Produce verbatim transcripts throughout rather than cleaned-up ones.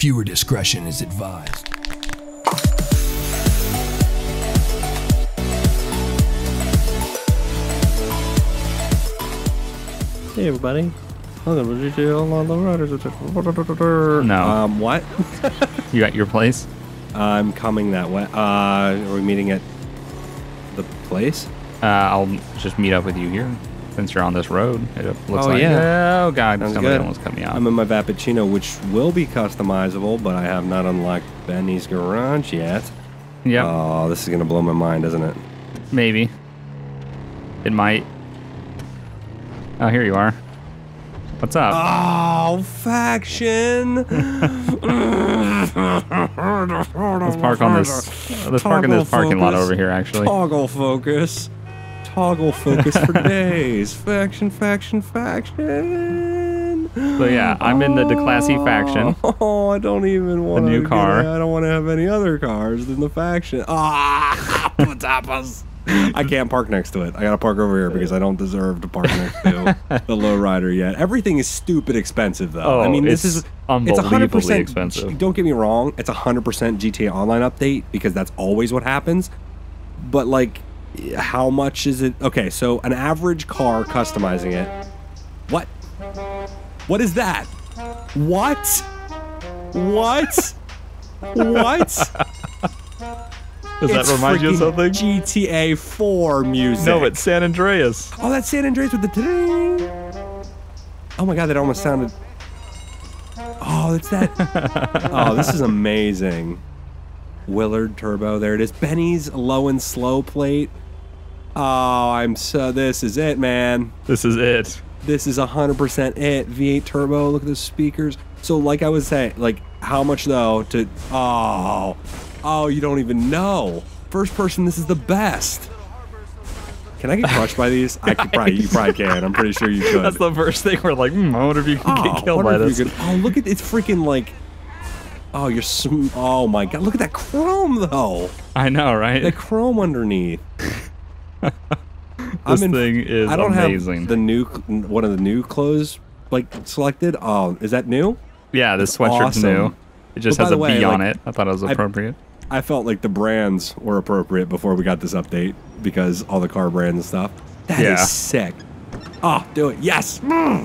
Viewer discretion is advised. Hey everybody, welcome to G T A Online The Riders. No. Um, what? You got your place? I'm coming that way. Uh, are we meeting at the place? Uh, I'll just meet up with you here since you're on this road. It looks Oh, like, yeah. oh god, Sounds somebody good. almost cut me out. I'm in my Vappuccino, which will be customizable, but I have not unlocked Benny's garage yet. Yep, Oh, this is gonna blow my mind, isn't it? maybe. It might. Oh, here you are. What's up? Oh, faction! Let's park on this. Let's park in this parking lot over here, actually. Toggle focus. Toggle focus for days. Faction, faction, faction. So yeah, I'm in the Declassy faction. Oh, I don't even want new to car. I don't want to have any other cars than the faction. Ah, tapas. I can't park next to it. I gotta park over here because I don't deserve to park next to the lowrider yet. Everything is stupid expensive though. Oh, I mean, this it's is unbelievably it's one hundred percent expensive. Don't get me wrong, it's a one hundred percent G T A Online update because that's always what happens. But like, how much is it? Okay, so an average car customizing it. What? What is that? What? What? What? Does that It's remind you of freaking something? G T A four music. No, it's San Andreas. Oh, that's San Andreas with the ding. Oh my god, that almost sounded. Oh, it's that. Oh, this is amazing. Willard Turbo, there it is. Benny's low and slow plate. Oh, I'm so. This is it, man. This is it. This is one hundred percent it. V eight turbo, look at the speakers. So like I was saying, like how much though to, oh, oh, you don't even know. First person, this is the best. Can I get crushed by these? I could probably, you probably can. I'm pretty sure you could. That's the first thing we're like, hmm, I wonder if you can Oh, get killed wonder by if this. you could- oh, look at, it's freaking like, oh, you're, sm oh my god, look at that chrome though. I know, right? The chrome underneath. This I'm in- thing is I don't amazing. have the new, one of the new clothes like selected. Oh, is that new? Yeah, this sweatshirt's awesome. new. It just But by has the a way, B on like, it. I thought it was I- appropriate. I felt like the brands were appropriate before we got this update because all the car brands and stuff. That is Yeah. sick. Oh, do it. Yes.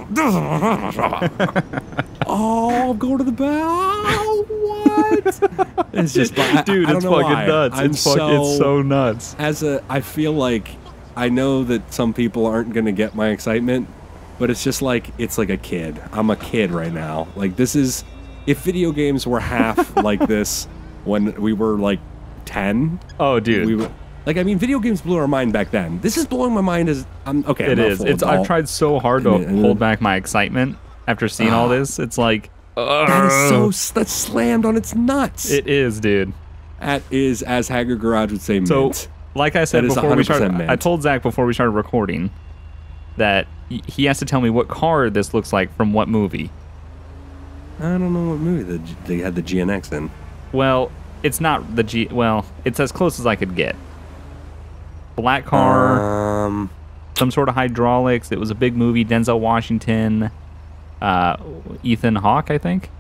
Oh, go to the bow. What? It's just, I, Dude, I don't it's know fucking why. nuts. I'm It's, fuck, it's so nuts. As a, I feel like I know that some people aren't going to get my excitement, but it's just like, it's like a kid. I'm a kid right now. Like, this is, if video games were half like this when we were like ten, Oh, dude. we were, like, I mean, video games blew our mind back then. This is blowing my mind as, I'm, okay, I'm It not is. full It's. adult. I've tried so hard to And then- hold back my excitement after seeing all this. It's like, That is so, s- that's slammed on its nuts. It is, dude. That is, as Haggard Garage would say, So, mint. like I said That is before we one hundred percent started, mint. I told Zach before we started recording that y- he has to tell me what car this looks like from what movie. I don't know what movie the, G- they had the G N X in. Well, it's not the G. Well, it's as close as I could get. Black car, Um, some sort of hydraulics. It was a big movie. Denzel Washington, uh, Ethan Hawke, I think.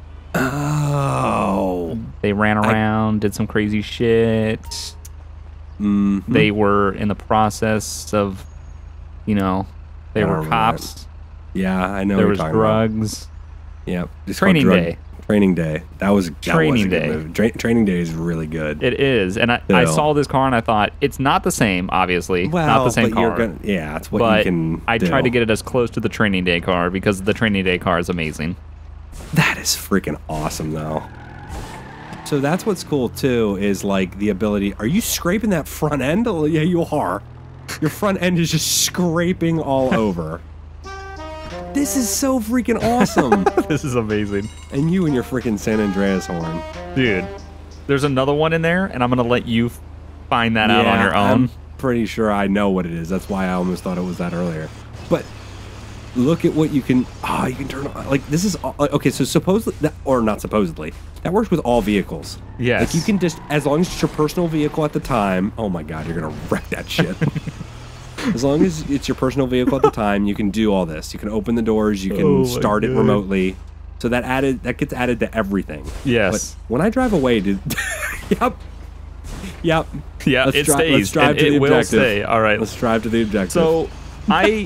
oh. They ran around, did some crazy shit. Mm, They were in the process of, you know, they I don't were remember cops. yeah, I know. There what was you're talking about. drugs. Yeah, it's Training called drug- Day. Training Day. That was that Training was a good Day. movie. Tra- Training Day is really good. It is, and I, I Still. saw this car and I thought it's not the same. Obviously, well, not the same but you're car. gonna, yeah, that's what but you can. I do. tried to get it as close to the Training Day car because the Training Day car is amazing. That is freaking awesome, though. So that's what's cool too. Is like the ability. Are you scraping that front end? Oh, yeah, you are. Your front end is just scraping all over. This is so freaking awesome. This is amazing, And you and your freaking San Andreas horn. dude. There's another one in there, and I'm gonna let you find that out on Yeah, your own. I'm pretty sure I know what it is. That's why I almost thought it was that earlier. But look at what you can. Oh, you can turn on. Like this is all- like, okay. So supposedly, that, or not supposedly, that works with all vehicles. Yes. Like you can just, as long as it's your personal vehicle at the time. Oh my God, you're gonna wreck that shit. As long as it's your personal vehicle at the time, you can do all this. You can open the doors. You can Oh my start it God. remotely. So that added that gets added to everything. Yes. But when I drive away, did yep, yep. Yeah, Let's it dri- stays. let's drive and to it the will objective. stay. All right. Let's drive to the objective. So I.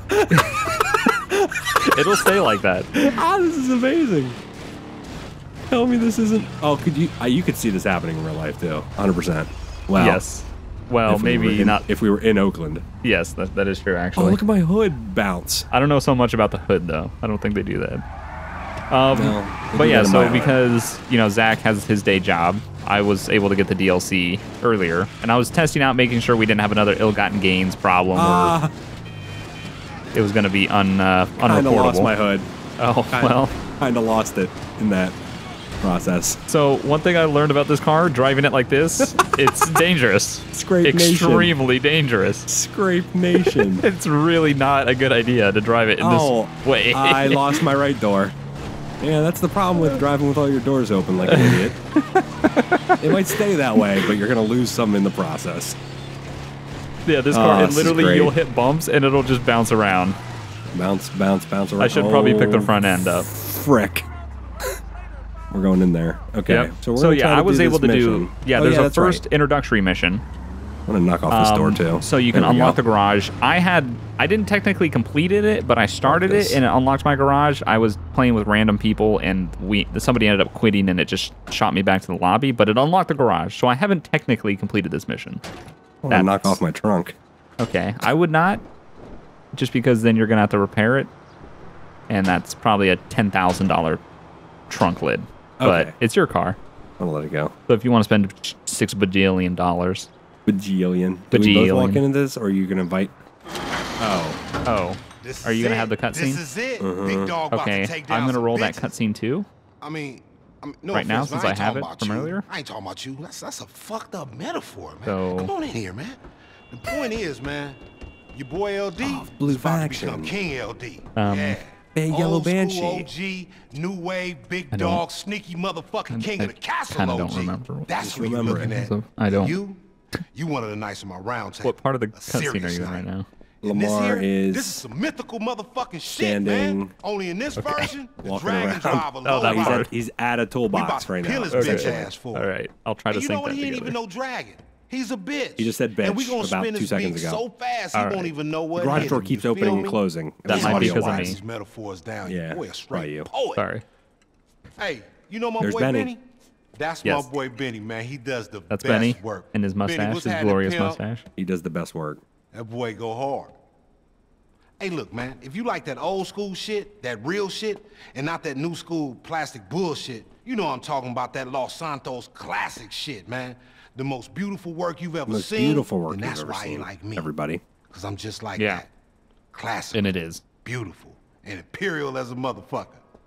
It'll stay like that. ah, this is amazing. Tell me this isn't. Oh, could you? Uh, you could see this happening in real life too. one hundred percent. Wow. Yes. Well, If we were maybe in- not. If we were in Oakland. Yes, that, that is true, Oh, actually. look at my hood bounce. I don't know so much about the hood, though. I don't think they do that. Um, No, they but do yeah, that in my so hood. because, you know, Zach has his day job, I was able to get the D L C earlier. And I was testing out, making sure we didn't have another ill-gotten gains problem Ah, where it was going to be un, uh, kind of lost unreportable. my hood. Oh, well. Kind of lost it in that process. So one thing I learned about this car, driving it like this, it's dangerous. Scrape Nation. Extremely dangerous. Scrape Nation. It's really not a good idea to drive it in Oh, this way. I lost my right door. Yeah, that's the problem with driving with all your doors open like an idiot. It might stay that way, but you're going to lose some in the process. Yeah, this Oh, car, it this is literally, great. you'll hit bumps and it'll just bounce around. Bounce, bounce, bounce around. I should probably pick the front end up. Frick. We're going in there. Okay. Yep. So, we're So gonna yeah, try I to was do able to this do. mission. Yeah, Oh, there's a that's first right. introductory mission. I'm going to knock off this door, Um, too. So you can There we unlock go. the garage. I had, I didn't technically completed it, but I started this. it and it unlocked my garage. I was playing with random people and we somebody ended up quitting and it just shot me back to the lobby. But it unlocked the garage, so I haven't technically completed this mission. I want to knock that's- off my trunk. Okay, I would not, just because then you're gonna have to repair it, and that's probably a ten thousand dollar trunk lid. But Okay. it's your car, I'm going to let it go. so if you want to spend six bajillion dollars, Bajillion. Do we both walk Bajillion. into this, or are you going to invite... Oh. oh, This are you is gonna it. have the cutscene? This is it. Mm-hmm. Big dog about Okay, to take down I'm gonna some roll that bitches. cutscene too. I mean, I mean no Right now, offense, since man, I ain't have talking it about from you. earlier. I ain't talking about you. That's that's a fucked up metaphor, man. So- Come on in here, man. The point is, man, your boy L D Oh, Blue is about to Faction. become King L D. Um, yeah. Big Yellow Old school Banshee. O G, new wave, big I don't- dog, sneaky motherfucking king I of the castle kinda O G. don't remember what- That's Just who you're remember looking it. at. So, I don't. You, you one of the knights of my round table. What part of the A cutscene are serious you in knight. right now? And this Lamar here, is this is some mythical motherfucking shit, standing- man. Only in this version, the walking dragon around. drive a Oh, low that he's, part. at, he's at a We about toolbox to right peel now. his Okay. bitch ass for All it. right, I'll try to And you know sync what? that He ain't together. even no dragon. He's a bitch. He just said And we bitch gonna about spin two his seconds beak ago. so fast he All won't right. even know what Garage hit door him, keeps you opening feel and me? closing. That He's might about be to because of write me. these metaphors down. Yeah, Your boy a probably straight you. poet. Sorry. Hey, you know my There's boy Benny. Benny? That's Yes. my boy Benny, man. He does the That's best Benny work. and his Benny, mustache, what's his happening, glorious pimp? mustache. He does the best work. That boy go hard. Hey, look, man, if you like that old school shit, that real shit, and not that new school plastic bullshit, you know I'm talking about that Los Santos classic shit, man. The most beautiful work you've ever Most seen. beautiful work and you've that's ever why seen. you like me. Everybody. Because I'm just like Yeah. that. Classic. And it is. Beautiful. And imperial as a motherfucker.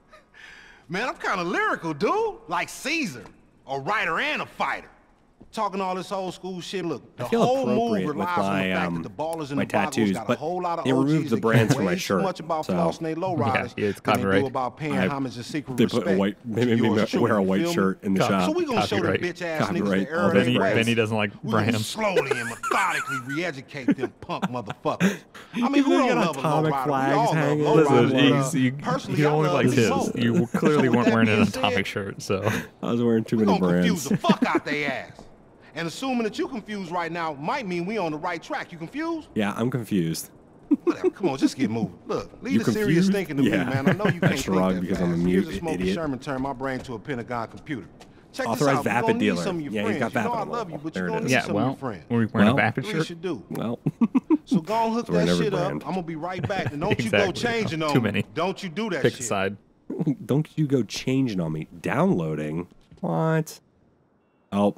Man, I'm kind of lyrical, dude. Like Caesar. A writer and a fighter. Talking all this old school shit. Look, the I feel whole move appropriate with relies on the my, fact um, that the ballers and my the boggles tattoos, got a but whole lot of they O Gs removed the that brands care from my way shirt, too much about so- flossing they low riders Yeah, it's than they do copyright. about paying I- homage and secret They put a respect. white, to they made me yours wear a truly, white feel me? shirt in the Copy- shop. So we gonna show the Copyright. bitch ass niggas Copyright the all era those they Benny, brands. raised. Benny doesn't like We gonna brands. slowly and methodically re-educate them punk motherfuckers. I mean, who They don't got love a atomic lowrider? We flags all love hanging. lowriders, Listen, but, uh, he's, you, personally, you I only love like these his. both. You clearly So with weren't that wearing an being said, atomic shirt, so. I was wearing too we many gonna confuse brands. the fuck out they ass. And assuming that you confused right now might mean we on the right track. You confused? Yeah, I'm confused. Whatever. Come on, just get moving. Look, leave You the serious confused? thinking to Yeah. me, man. I know you I can't think shrugged that because fast. I'm a Here's mute a Smokey idiot. Sherman turned my brain to a Pentagon computer. Check Authorized this out. vapid You're gonna dealer. need some of your Yeah, he's friends. got you know I vapid love you, level. but There you're it gonna is. need Yeah, some of well, your friends. were we wearing Well, a vapid Three shirt? should do. Well, So go on, hook We're in that every shit brand. up. I'm gonna be right back. And don't you go Exactly. changing Too on me. many. Don't you do that Pick shit. a side. don't you go changing on me. Downloading? What? Oh,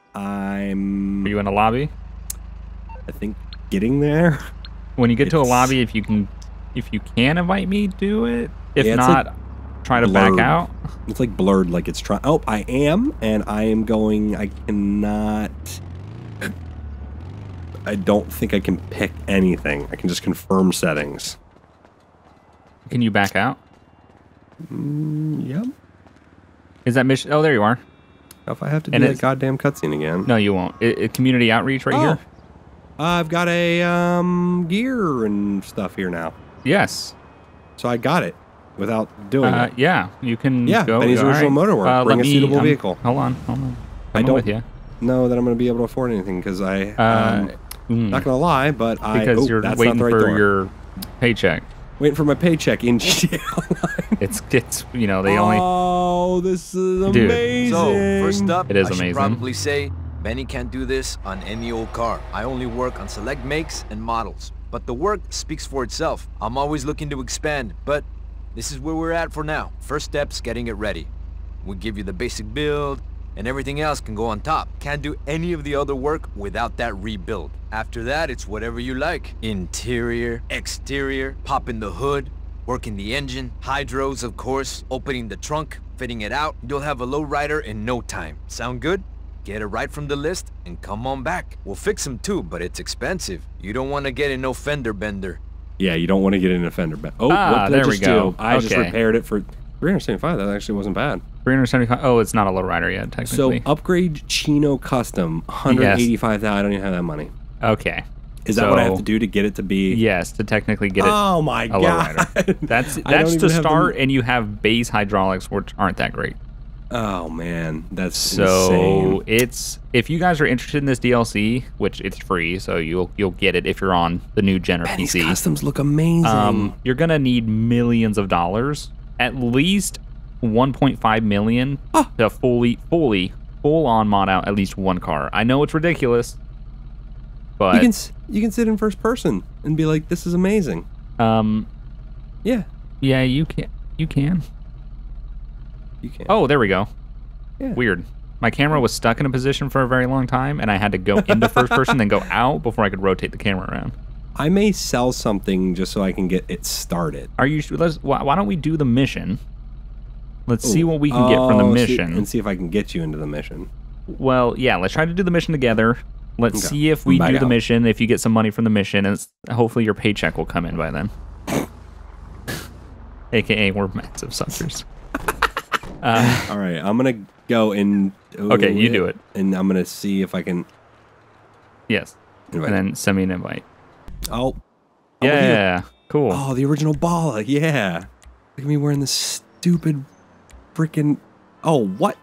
I'm, Are you in a lobby? I think, getting there. When you get to a It's- lobby, if you can, if you can invite me, do it. If Yeah, it's not, like try to blurred. back out. It's like blurred, like it's trying. Oh, I am, and I am going. I cannot. I don't think I can pick anything. I can just confirm settings. Can you back out? Yep. Is that mission? Oh, there you are. If I have to do And that it's- goddamn cutscene again. No, you won't. It, it- community outreach right Oh. here. I've got a um gear and stuff here now. Yes. So I got it. without doing Uh, it. yeah, you can Yeah, go. Benny's all original right. motor work. Uh, Bring let a me, suitable um, vehicle. Hold on, hold on. I I'm don't with you. know that I'm going to be able to afford anything because I. Uh, Um, Not gonna lie, but I because oh, you're that's waiting not the right for door. your paycheck. Waiting for my paycheck in G T A Online. It's it's you know they only. Oh, this is Dude. amazing. So, first up, It is I should amazing. probably say, Benny can't do this on any old car. I only work on select makes and models. But the work speaks for itself. I'm always looking to expand, but this is where we're at for now. First step's getting it ready. We give you the basic build, and everything else can go on top. Can't do any of the other work without that rebuild. After that, it's whatever you like. Interior, exterior, popping the hood, working the engine, hydros, of course, opening the trunk, fitting it out. You'll have a lowrider in no time. Sound good? Get it right from the list and come on back. We'll fix them too, but it's expensive. You don't want to get in no fender bender. Yeah, you don't want to get in a fender bend. Oh, Ah, what did there I we just go. do? I just Okay. repaired it for three hundred seventy-five. That actually wasn't bad. three hundred seventy-five. Oh, it's not a low rider yet, So technically. upgrade Chino Custom, one hundred eighty-five thousand. I don't even have that money. okay. Is that what I have So, to do to get it to be? Yes, to technically get it Oh my a low god. rider. That's I don't that's to even have the- start, and you have base hydraulics, which aren't that great. Oh man, that's So insane. it's if you guys are interested in this D L C, which it's free, so you'll you'll get it if you're on the new gen or P Benny's C. customs look amazing. Um, you're gonna need millions of dollars, at least one point five million Oh. to fully fully full on mod out at least one car. I know it's ridiculous, but you can s- you can sit in first person and be like, "This is amazing." um, Yeah, yeah, you can you can. you can. Oh, there we go. Yeah. Weird. My camera was stuck in a position for a very long time, and I had to go into first person, then go out before I could rotate the camera around. I may sell something just so I can get it started. Are you? Let's. Why, why don't we do the mission? Let's see Ooh. what we can get from the Oh, see- mission. and see if I can get you into the mission. Well, yeah. Let's try to do the mission together. Let's Okay. see if we Back do the out. mission. If you get some money from the mission, and it's, hopefully your paycheck will come in by then. A K A we're massive suckers. Uh, All right, I'm gonna go and. Okay, you do it. And I'm gonna see if I can. yes. Invite. And then send me an invite. Oh. I'm with you. Yeah. Cool. Oh, the original Bala. Yeah. Look at me wearing this stupid, freaking. Oh, what?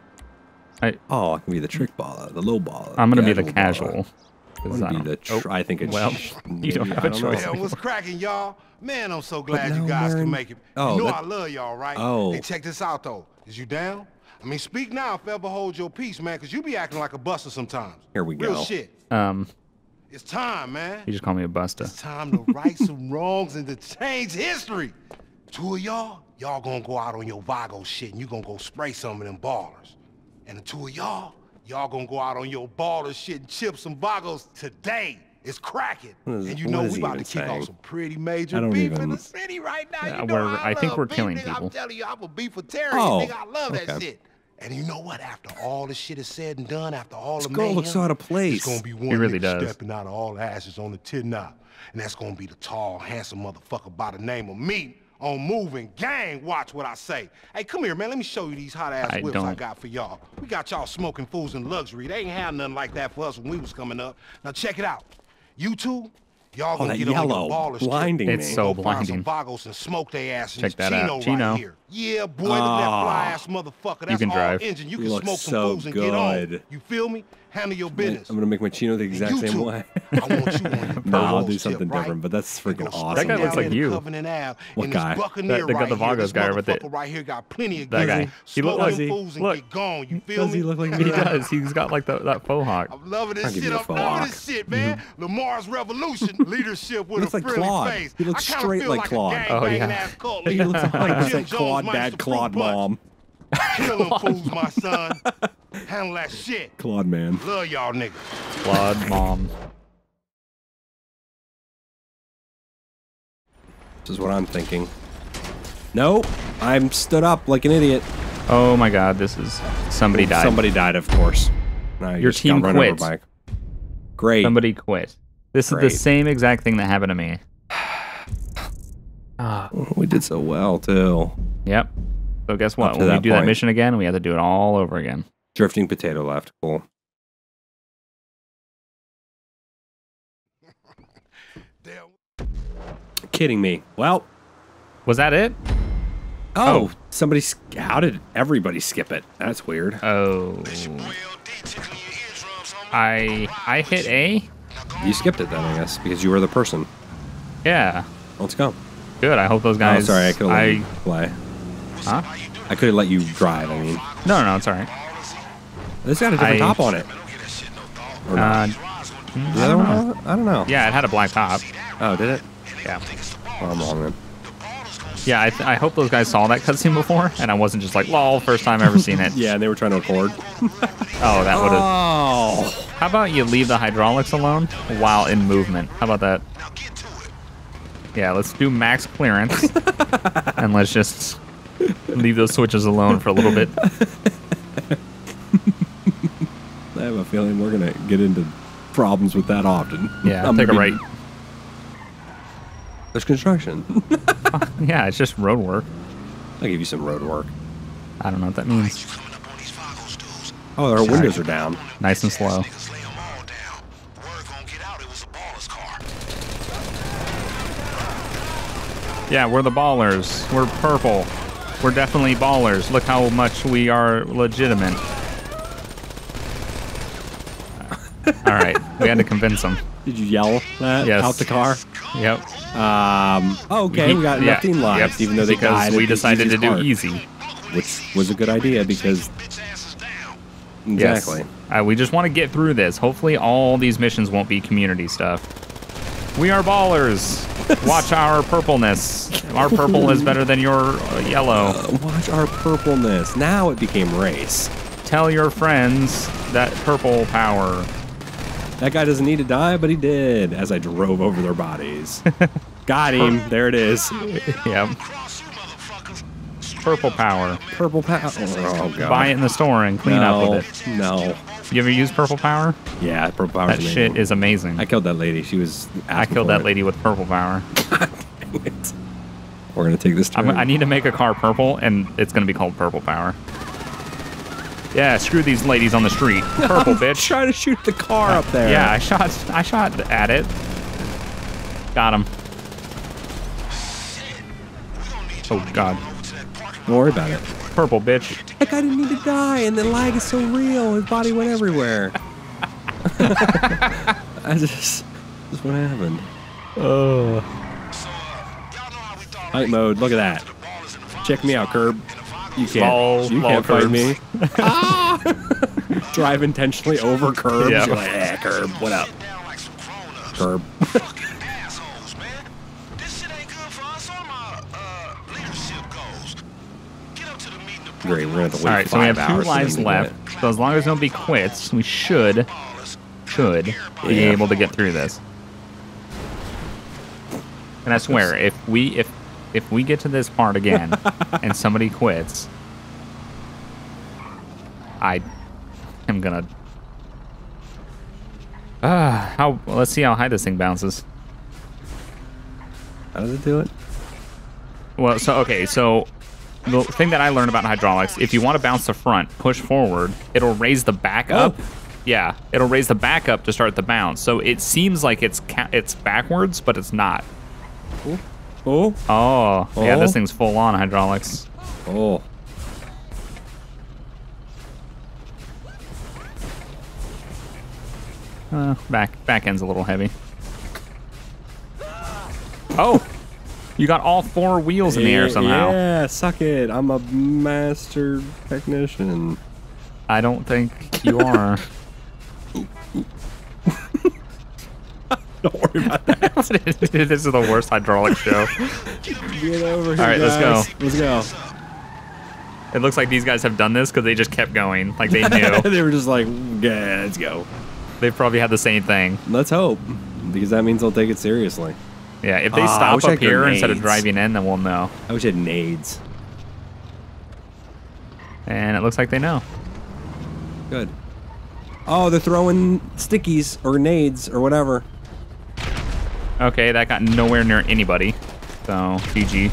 I, Oh, I can be the trick Bala, the low Bala. I'm gonna be the Bala. casual. I'm 'cause I gonna be don't- the. Tr- oh, I think it's. well, maybe, you don't have I a know. choice. Yo, what's cracking, y'all? Man, I'm so glad now you I'm guys wearing- can make it. Oh, you know that- I love y'all, right? Oh. Hey, check this out, though. Is you down? I mean, speak now if ever hold your peace, man, because you be acting like a buster sometimes. Here we Real go. shit. Um, It's time, man. you just call me a busta. It's time to right some wrongs and to change history. Two of y'all, y'all gonna go out on your Vago shit and you gonna go spray some of them ballers. And the two of y'all, y'all gonna go out on your baller shit and chip some Vagos today. It's cracking. What is- And you what know is we he about even to kick saying? off some pretty major I don't beef in even- the city right now. Yeah, You know we're- I, I think love we're beef, killing nigga. people. I'm telling you, I'm a beefitarian, Oh, nigga. I love that okay. shit. And you know what? After all the shit is said and done, after all the This girl mayhem, looks so out of place. it's gonna be one really nigga does. stepping out of all ashes on the tin knob. And that's gonna be the tall, handsome motherfucker by the name of me on Moving Gang. Watch what I say. Hey, come here, man. Let me show you these hot ass I whips I don't- got for y'all. We got y'all smoking fools in luxury. They ain't had nothing like that for us when we was coming up. Now check it out. You two, y'all Oh, gonna that get on yellow, your baller strip. blinding It's me. so Go find some blinding. Vagos and smoke their ass in Check this that Chino out. Chino. right here. Yeah, boy, look at that fly ass motherfucker. That's can all drive. engine. You You can look smoke some so fools and get on. good. You feel me? Handle your business. I'm gonna make my Chino the And exact you same two, way. I want you on your No, I'll Vagos do tip, something right? different, but that's You freaking go awesome. That guy straight looks down like there to you. Covenant Ave, What and guy? This Buccaneer The- the- right the here, Vagos this guy with the- motherfucker right here got plenty of That gear. guy. He look- Smoke does them he? fools and Look. get gone. You feel Does me? he look like He me? does. He's got like the, that faux hawk. I'm loving this I'll give shit. you a I'm faux loving hawk. this shit, man. Lamar's Revolution, leadership with Looks a like friendly Claude. face. He looks I kinda straight feel like like Claude. A Oh, gangbanging yeah. ass cult He leader. looks one hundred Like Jim percent Jones Claude minus dad, the Claude fruit punch. mom. Kill them fools, my son. Handle that shit. Claude man. Love y'all niggas. Claude mom. This is what I'm thinking. Nope. I'm stood up like an idiot. Oh my God, this is somebody died. Somebody died, of course. And I Your just team got run over quit. by- Great. Somebody quit. This Great. is the same exact thing that happened to me. Ah, We did so well too. yep. So guess what? Up to When we that do that point. mission again, we have to do it all over again. Drifting potato left. Cool. Damn. Kidding me. Well, Was that it? Oh, somebody. sk- How did everybody skip it? That's weird. Oh. I I hit A? You skipped it then, I guess, because you were the person. Yeah. Let's go. Good. I hope those Oh, guys. sorry, I could have let I, you play. Huh? I could have let you drive. I mean, No, no, no. It's all right. this got a different I- top on it. Or not? Uh, the other one? I don't know. yeah, it had a black top. Oh, did it? Yeah. Oh, I'm wrong then. Yeah, I, th- I hope those guys saw that cutscene before, and I wasn't just like, lol, first time ever seen it. Yeah, and they were trying to record. Oh, that would have. Oh. How about you leave the hydraulics alone while in movement? How about that? Yeah, let's do max clearance, and let's just leave those switches alone for a little bit. I have a feeling we're gonna get into problems with that often. Yeah, I'm take a gonna right. be- There's construction. Yeah, it's just road work. I'll give you some road work. I don't know what that means. Oh, our windows are down. Nice and slow. Yeah, we're the ballers. We're purple. We're definitely ballers. Look how much we are legitimate. All right, we had to convince them. Did you yell that Yes. out the car? Yep. Um. Okay, we got Yeah, fifteen lives, yep, even though they because died. at we the decided to easiest do part, easy. which was a good idea because exactly. Yes. Uh, we just want to get through this. Hopefully, all these missions won't be community stuff. We are ballers. Watch our purpleness. Our purple is better than your uh, yellow. Uh, watch our purpleness. Now it became race. Tell your friends that purple power. That guy doesn't need to die, but he did. As I drove over their bodies. Got him. There it is. Yep. Purple power. Purple power. Oh god. Buy it in the store and clean no, up with it. No. You ever use purple power? Yeah, purple power. That shit is amazing. I killed that lady. She was. I asking killed for that it. lady with purple power. Dang it. We're gonna take this turn. I'm, I need to make a car purple, and it's gonna be called purple power. Yeah, screw these ladies on the street. Purple bitch. Trying to shoot the car up there. Yeah, I shot. I shot at it. Got him. Oh god. Don't worry about it. Purple bitch. That guy didn't need to die, and the lag is so real. His body went everywhere. I just. That's what happened. Oh. Night mode. Look at that. Check me out, Curb. You can't. Ball- you ball can't fight curbs. me. Ah! Drive intentionally over curbs. Yeah. You're like, eh, Curb. What up? Curb. Great. We're gonna have to wait All right, so we five have two hours for lives them to do left. So as long as nobody quits, we should should be Yeah. able to get through this. And I swear, if we if if we get to this part again and somebody quits, I am gonna. Ah, how? Let's see how high this thing bounces. it. How does it do it? Well, so okay, so the thing that I learned about hydraulics, if you want to bounce the front, push forward, it'll raise the back up. Oh. Yeah, it'll raise the back up to start the bounce. So it seems like it's ca- it's backwards, but it's not. Oh. Oh, yeah, Oh. this thing's full on hydraulics. Oh. Uh, back back end's a little heavy. Oh, you got all four wheels in the air somehow. Yeah, suck it. I'm a master technician. I don't think you are. Don't worry about that. This is the worst hydraulic show. Get over here. All right, let's guys. go. Let's go. It looks like these guys have done this because they just kept going. Like they knew. They were just like, yeah, let's go. They've probably had the same thing. Let's hope, because that means they'll take it seriously. Yeah, if they Ah, I stop wish I up had here instead of grenades. driving in, then we'll know. I wish I had nades. And it looks like they know. Good. Oh, they're throwing stickies or nades or whatever. Okay, that got nowhere near anybody. So, G G.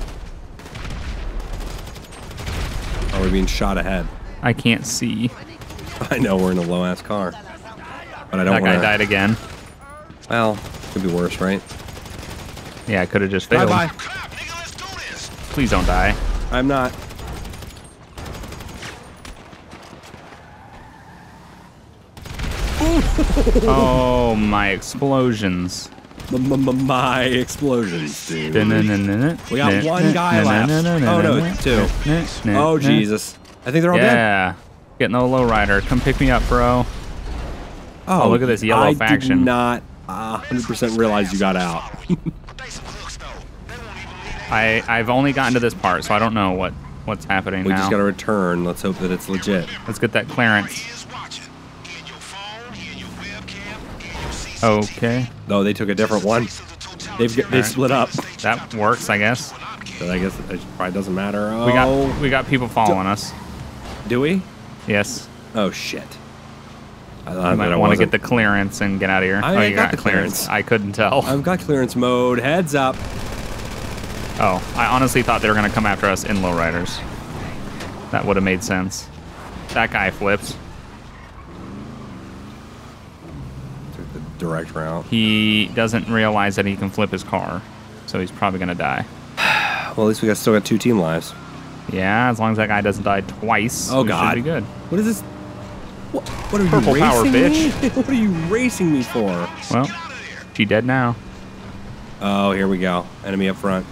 Oh, we're being shot ahead. I can't see. I know we're in a low ass car, but I don't That guy want died again. Well, could be worse, right? Yeah, I could have just Bye failed. bye. Please don't die. I'm not. Oh, my explosions. My explosions, dude. We We got one guy left. Oh, no, two. Oh, Jesus. I think they're all dead. Yeah. Getting the lowrider. Come pick me up, bro. Oh, look at this yellow I faction. did not uh, one hundred percent realize you got out. I, I've only gotten to this part, so I don't know what, what's happening We now. just got to return. Let's hope that it's legit. Let's get that clearance. Okay. Oh, they took a different one. They've they Alright. split up. That works, I guess. But I guess it probably doesn't matter. Oh, We got we got people following us. do we? Yes. Oh shit! I, You I might I want to wasn't- get the clearance and get out of here. I- oh, I you got got, the clearance. clearance. I couldn't tell. I've got clearance mode. Heads up. Oh, I honestly thought they were going to come after us in lowriders. That would have made sense. That guy flips. Took the direct route. He doesn't realize that he can flip his car, so he's probably going to die. Well, at least we got still got two team lives. Yeah, as long as that guy doesn't die twice, Oh we God! should be good. What is this? What, what are you Purple racing power, me? bitch. What are you racing me for? Well, she dead now. Oh, here we go. Enemy up front.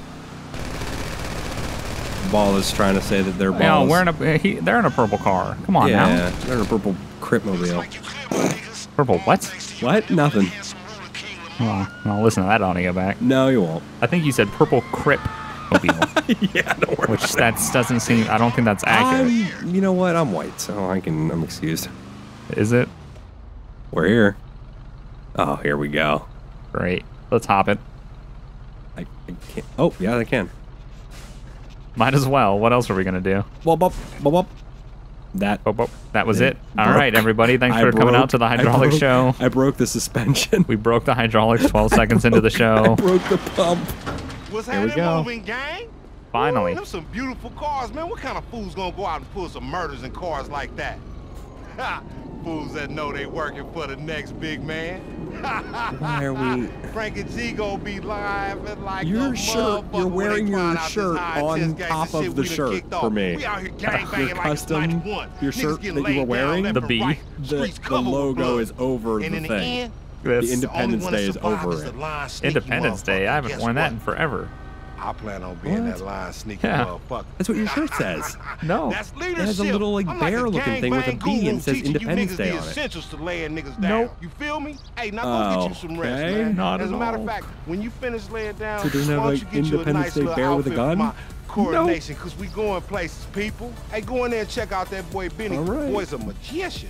Ball is trying to say that they're balls. Yeah, we're in a, he, they're in a purple car. Come on yeah, now. they're in a purple Cryptmobile. Purple what? What? Nothing. Oh, I'll listen to that audio back. No, you won't. I think you said purple crip mobile, Yeah, don't worry. which that's doesn't seem. I don't think that's accurate. I'm, you know what? I'm white, so I can. I'm excused. Is it? We're here. Oh, here we go. Great. Let's hop it. I, I can't. Oh, yeah, I can. Might as well. What else are we gonna do? Bop, bop, bop, bop. That. Oh, oh, that was Yeah. it. All Broke. right, everybody. Thanks I for coming broke- out to the I hydraulic broke- show. I broke the suspension. We broke the hydraulics twelve seconds into the I show. broke the pump. What's Here we happening, go. moving gang? Finally. Ooh, them some beautiful cars, man. What kind of fool's gonna go out and pull some murders in cars like that? Ha! Fools that know they working for the next big man. Why are we? Frank and G gonna be live and like Your a shirt, motherfucker you're when they wearing your find out this shirt high on intense gangsta top of shit the we done shirt kicked for off. me. We out here Your gangbanging like custom- it's ninety-one. your Niggas shirt getting that you were laid down wearing, left the and B. right. The, Streets the covered with logo blood. is over And the in the thing. end, This The Independence only one that Day is survived over is it. the lying, sneaky Independence Day. I motherfucker. haven't Guess worn that what? in forever. I plan on being What? that lying, sneaky Yeah. motherfucker. That's what your shirt says. No. That's leadership. It has a little, like, I'm like a bear-looking thing with a gangbang B and guru it says teaching you Independence niggas Day the on it. essentials to laying niggas down. Nope. You feel me? Hey, now go get you some rest, Okay. man. Not As a at matter all. of fact, when you finish laying down, So doesn't it why have, don't you like, get you a Independence nice Day little bear with a outfit for gun? my coronation, because we going places, people. Hey, go in there and check out that boy Benny. All right. Boy's a magician.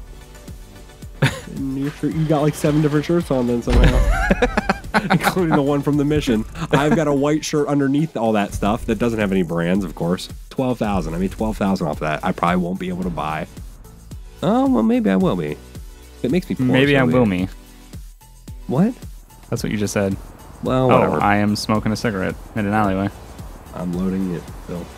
And your shirt, you got like seven different shirts on then somehow. Including the one from the mission. I've got a white shirt underneath all that stuff that doesn't have any brands, of course. twelve thousand. I mean, twelve thousand off of that. I probably won't be able to buy. Oh, well, maybe I will be. It makes me poor. Maybe so I will me. What? That's what you just said. Well, whatever. Oh, I am smoking a cigarette in an alleyway. I'm loading it, Phil.